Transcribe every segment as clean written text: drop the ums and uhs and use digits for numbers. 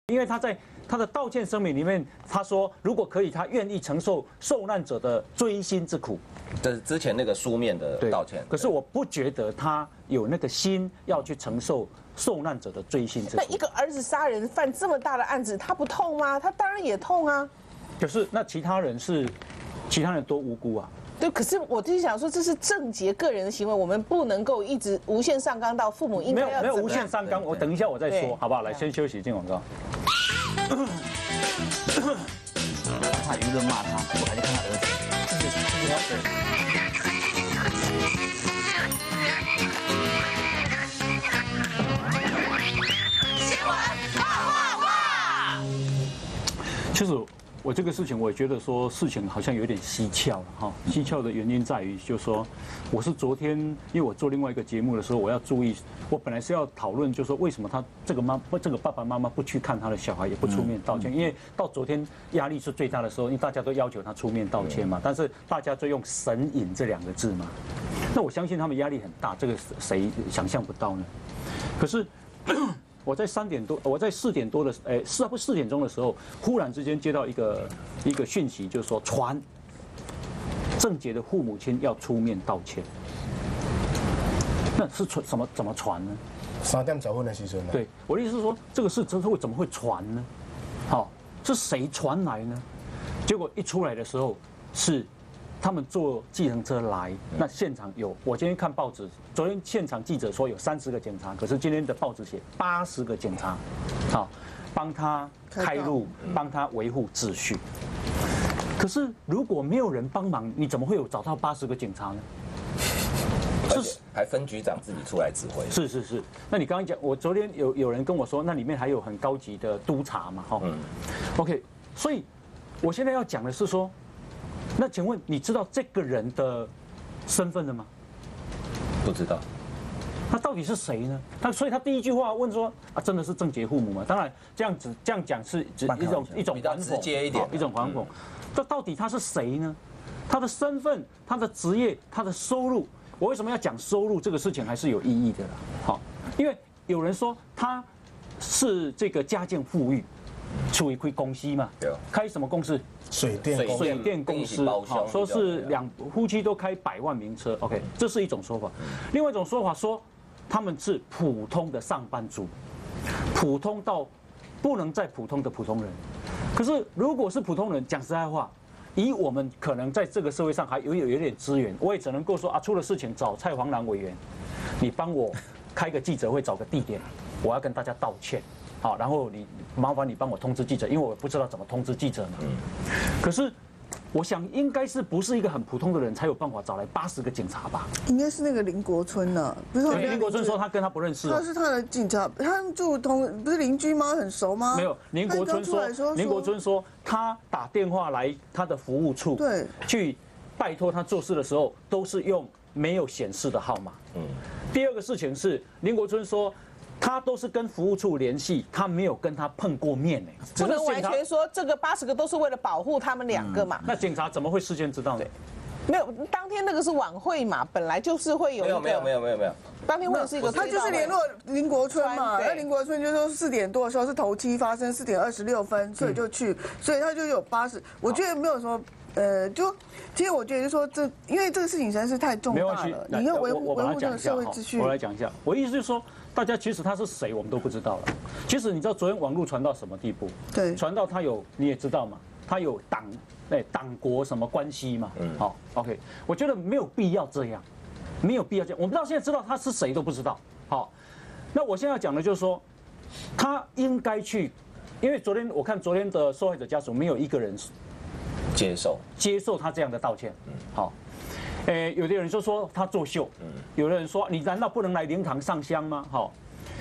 因为他在他的道歉声明里面，他说如果可以，他愿意承受受难者的锥心之苦。 这是之前那个书面的道歉。 可是我不觉得他有那个心要去承受受难者的锥心之苦。 那一个儿子杀人犯这么大的案子，他不痛吗？他当然也痛啊。 可是那其他人多无辜啊。 对，可是我就是想说，这是郑捷个人的行为，我们不能够一直无限上纲到父母应该要没有无限上纲，我等一下我再说，好不好？来，先休息，进广告。 他舆论骂他，我还去看他儿子， 新闻哇哇哇！ 其实我这个事情，我也觉得说事情好像有点蹊跷了哈。蹊跷的原因在于，就是说我是昨天，因为我做另外一个节目的时候，我要注意，我本来是要讨论，就是说为什么他这个爸爸妈妈不去看他的小孩，也不出面道歉，因为到昨天压力是最大的时候，因为大家都要求他出面道歉嘛，但是大家就用神隐这2个字嘛，那我相信他们压力很大，这个谁想象不到呢？可是。我在4点多的4点钟的时候，忽然之间接到一个讯息，就是说传郑捷的父母亲要出面道歉。那是怎么传呢 ？3点10分的时阵。 对，我的意思是说，这个事怎么会传呢？好，是谁传来呢？结果一出来的时候是。他们坐计程车来，那现场有，我今天看报纸，昨天现场记者说有30个警察，可是今天的报纸写80个警察，好，帮他开路，帮他维护秩序。可是如果没有人帮忙，你怎么会有找到80个警察呢？ 是还分局长自己出来指挥。 是。那你刚刚讲，我昨天有人跟我说，那里面还有很高级的督察嘛，哈，OK， 所以我现在要讲的是说。那请问你知道这个人的身份了吗？ 不知道。 他到底是谁呢？所以他第一句话问说啊，真的是郑捷父母吗？当然这样讲是一种比较直接一点， 一种反讽。这到底他是谁呢？他的身份、他的职业、他的收入，我为什么要讲收入这个事情还是有意义的啦？好，因为有人说他是这个家境富裕，处于开公司嘛，开什么公司？ 水电公司，好，说是夫妻都开100万名车 ，OK， 这是一种说法。另外一种说法说，他们是普通的上班族，普通到不能再普通的普通人。可是如果是普通人，讲实在话，以我们可能在这个社会上还有点资源，我也只能够说啊，出了事情找蔡黄南委员，你帮我开个记者会，找个地点，我要跟大家道歉。好，然后麻烦你帮我通知记者，因为我不知道怎么通知记者嘛。可是我想应该是不是一个很普通的人才有办法找来80个警察吧？ 应该是那个林国春呐，不是？ 林国春说他跟他不认识， 他是他的警察，他们住不是邻居吗？很熟吗？ 没有，林国春说他打电话来他的服务处， 对， 去拜托他做事的时候都是用没有显示的号码。第二个事情是林国春说。他都是跟服务处联系，他没有跟他碰过面呢。 不能完全说这个80个都是为了保护他们2个嘛。 那警察怎么会事先知道呢？ 没有，当天那个是晚会嘛，本来就是会有。 没有。 当天会是一个， 他就是联络林国春嘛，那林国春就说4点多的时候是头七发生，4点26分，所以就去，所以他就有80。我觉得没有说。其实我觉得说因为这个事情实在是太重大了，你要维护这个社会秩序。 我来讲一下，我意思就是说，大家其实他是谁我们都不知道了。其实你知道昨天网络传到什么地步？ 对， 传到他有你也知道嘛，他有党国什么关系嘛？好 ，OK， 我觉得没有必要这样，没有必要这样。我们到现在知道他是谁都不知道。好，那我现在要讲的就是说，他应该去，因为我看昨天的受害者家属没有一个人。接受他这样的道歉，好，有的人就说他作秀，有的人说你难道不能来灵堂上香吗？好，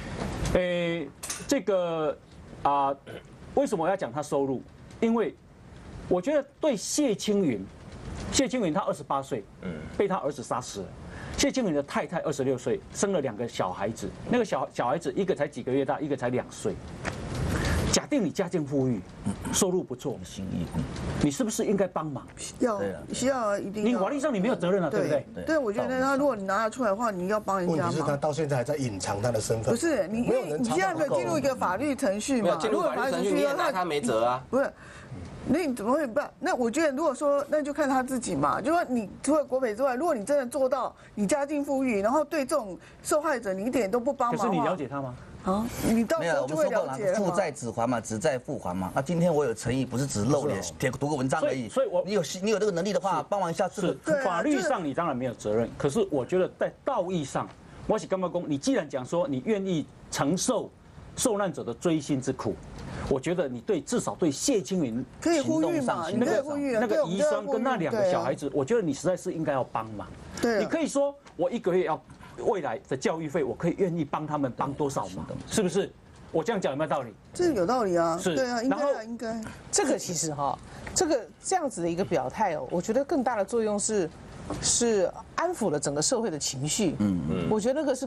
这个为什么我要讲他收入？因为我觉得对谢青云他28岁，被他儿子杀死了。谢青云的太太26岁，生了2个小孩子，那个小孩子一个才几个月大，一个才2岁。 假定你家境富裕，收入不错， 心意， 你是不是应该帮忙？ 需要一定要。 你法律上你没有责任啊，对不对？ 对，我觉得他如果你拿他出来的话，你要帮人家问题是他忙。 到现在还在隐藏他的身份。 不是你，因为你现在没有进入一个法律程序嘛？ 进入法律程序，你也拿他没辙啊。 不是。那你怎么会不？那我觉得，如果说那就看他自己嘛。就说你除了国赔之外，如果你真的做到你家境富裕，然后对这种受害者你一点都不帮忙， 可是你了解他吗？ 啊，你到时候就会了解了负债只还嘛，只债不还嘛。那今天我有诚意，不是只露脸读个文章而已。 所以你有这个能力的话，帮忙一下是法律上你当然没有责任，可是我觉得在道义上，我是干嘛公？你既然讲说你愿意承受受难者的锥心之苦。我觉得你至少对谢青云可以呼吁嘛，你可以呼吁那个遗孀跟那2个小孩子，我觉得你实在是应该要帮忙。 对， 你可以说我1个月要未来的教育费，我可以愿意帮他们帮多少忙，是不是？我这样讲有没有道理？ 这有道理啊， 是， 对啊，应该。 这个其实这样子的一个表态哦，我觉得更大的作用是安抚了整个社会的情绪。我觉得那个是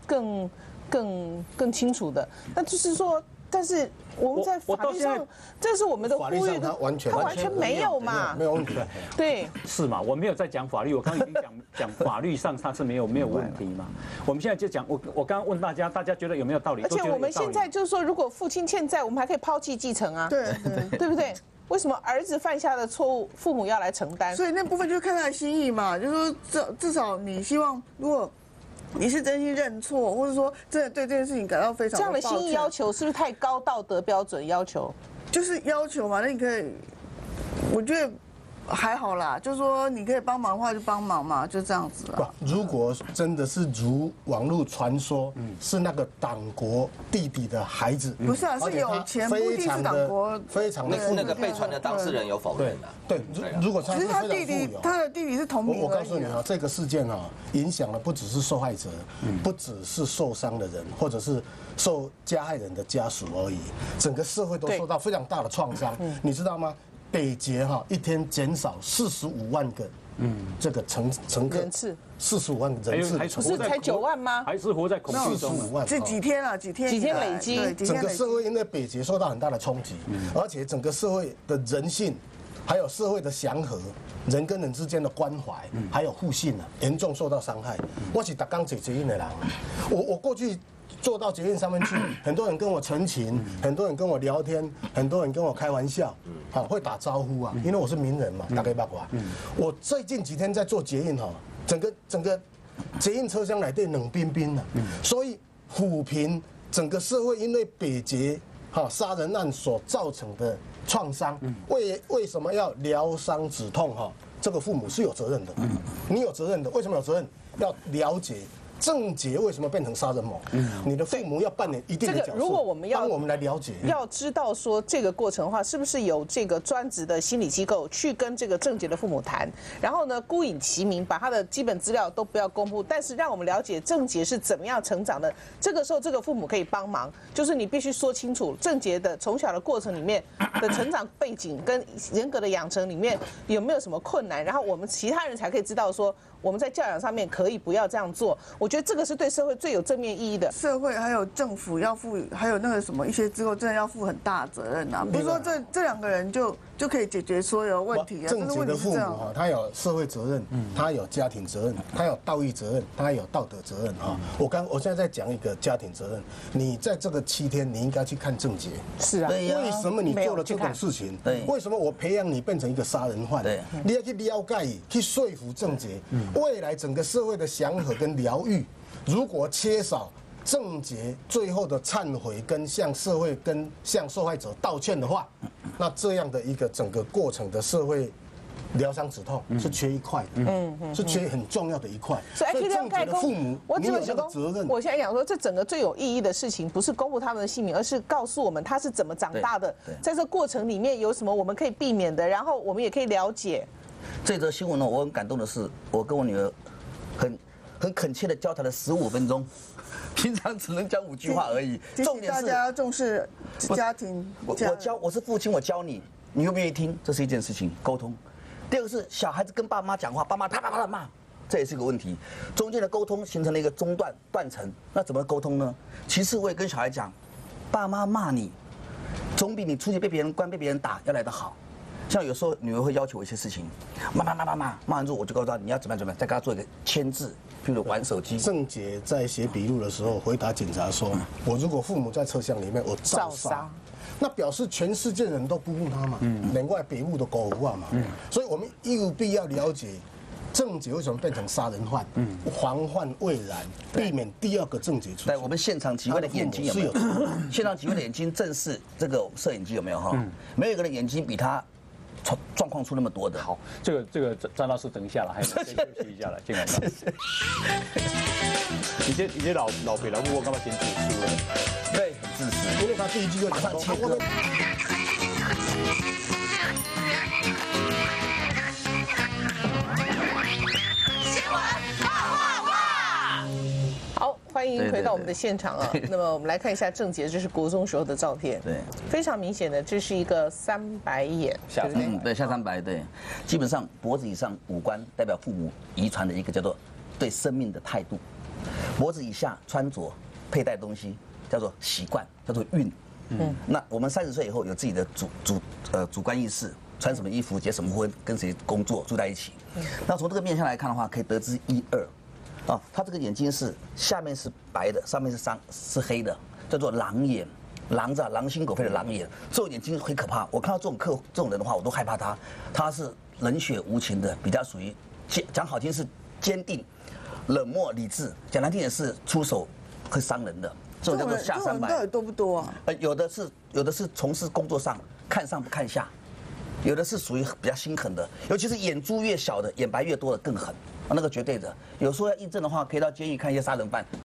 更清楚的。那就是说。但是我们在法律上，这是我们的呼吁， 他完全没有嘛， 没有问题。 对， 是嘛？我没有在讲法律，我刚刚已经讲法律上它是没有问题嘛。我们现在就讲，我刚刚问大家觉得有没有道理？ 而且我们现在就是说，如果父亲欠债，我们还可以抛弃继承啊，对不对？为什么儿子犯下的错误，父母要来承担？ 所以那部分就看他的心意嘛，就是说至少你希望，如果你是真心认错，或者说真的对这件事情感到非常这样的心意要求，是不是太高道德标准要求？ 就是要求嘛，那你可以，我觉得还好啦，就是说你可以帮忙的话就帮忙嘛，就这样子啊。 如果真的是如网络传说，是那个党国弟弟的孩子， 不是啊，是有钱，不一定是党国， 非常的那个被传的当事人有否认的。 对，如果他是非常富有， 他的弟弟是同名而已。 我告诉你啊，这个事件啊，影响了不只是受害者，不只是受伤的人，或者是受加害人的家属而已，整个社会都受到非常大的创伤，你知道吗？北捷一天减少45万个，这个乘客人次，45万个人次， 不是才9万吗？ 还是活在恐惧中 ？45万， 这几天啊，几天累积， 整个社会因为北捷受到很大的冲击，而且整个社会的人性，还有社会的祥和，人跟人之间的关怀，还有互信啊，严重受到伤害。我是每天坐捷运的人，我过去。坐到捷运上面去，很多人跟我陈情，很多人跟我聊天，很多人跟我开玩笑，会打招呼啊，因为我是名人嘛，大概八卦。我最近几天在坐捷运整个捷运车厢内底冷冰冰的，所以抚平整个社会因为北捷杀人案所造成的创伤，为什么要疗伤止痛这个父母是有责任的，你有责任的，为什么有责任？要了解。郑捷为什么变成杀人魔？你的父母要扮演一定的角色。 如果我们要帮我们来了解， 要知道说这个过程的话，是不是有这个专职的心理机构去跟这个郑捷的父母谈，然后呢孤影其名，把他的基本资料都不要公布，但是让我们了解郑捷是怎么样成长的。这个时候，这个父母可以帮忙，就是你必须说清楚郑捷的从小的过程里面的成长背景跟人格的养成里面有没有什么困难，然后我们其他人才可以知道说。我们在教养上面可以不要这样做，我觉得这个是对社会最有正面意义的。 社会还有政府要负，还有那个什么一些机构真的要负很大的责任啊！不是说这2个人就可以解决所有问题啊。 郑捷的父母他有社会责任，他有家庭责任，他有道义责任，他有道德责任啊。我现在在讲一个家庭责任，你在这个7天你应该去看郑捷。 是啊， 为什么你做了这种事情？为什么我培养你变成一个杀人犯？你要去了解，去说服郑捷。未来整个社会的祥和跟疗愈，如果缺少郑捷最后的忏悔跟向社会跟向受害者道歉的话，那这样的一个整个过程的社会疗伤止痛是缺一块的，是缺很重要的一块。 所以郑捷的父母，你有这个责任。 我现在讲说，这整个最有意义的事情，不是公布他们的姓名，而是告诉我们他是怎么长大的，在这过程里面有什么我们可以避免的，然后我们也可以了解。 这则新闻呢，我很感动的是，我跟我女儿很恳切的交谈了15分钟，平常只能讲5句话而已。 重点是大家重视家庭。 我是父亲，我教你，你愿不愿意听？这是一件事情，沟通。第二个是小孩子跟爸妈讲话，爸妈啪啪啪的骂，这也是个问题。中间的沟通形成了一个中断层，那怎么沟通呢？其次，我也跟小孩讲，爸妈骂你， 总比你出去被别人关、被别人打要来得好。像有时候女儿会要求我一些事情，骂完之后，我就告诉她你要怎么样，再给她做一个签字，譬如玩手机。 郑捷在写笔录的时候回答警察说：“我如果父母在车厢里面，我照杀。”那表示全世界人都不顾他嘛，连外北部的狗啊嘛，所以我们有必要了解郑捷为什么变成杀人犯，防患未然，避免第二个郑捷出现。 对，我们现场几位的眼睛有没有？现场几位的眼睛正是这个摄影机有没有哈？没有一个人眼睛比他状况出那么多的。 好，这个张老师等一下了，还先休息一下了，进来。谢谢。你这老北老母，我干嘛先结束了？ 对，很自私， 因为他第一句就马上切割。 好，欢迎回到我们的现场啊。那么我们来看一下郑捷，这是国中时候的照片。 对， 非常明显的，这是一个3白眼，对不对？ 对，下3白，对，基本上脖子以上五官代表父母遗传的一个叫做对生命的态度，脖子以下穿着佩戴东西叫做习惯，叫做运。那我们30岁以后有自己的主观意识，穿什么衣服、结什么婚、跟谁工作、住在一起。那从这个面相来看的话，可以得知1、2。啊，他这个眼睛是下面是白的，上面是黑的，叫做狼眼，狼子啊，狼心狗肺的狼眼，这种眼睛很可怕。我看到这种人的话，我都害怕他。他是冷血无情的，比较属于讲好听是坚定、冷漠、理智，讲难听点是出手会伤人的。这种叫做下3白。 到底多不多啊？ 有的是从事工作上看上不看下，有的是属于比较心狠的，尤其是眼珠越小的、眼白越多的更狠。那个绝对的，有时候要印证的话，可以到监狱看一些杀人犯，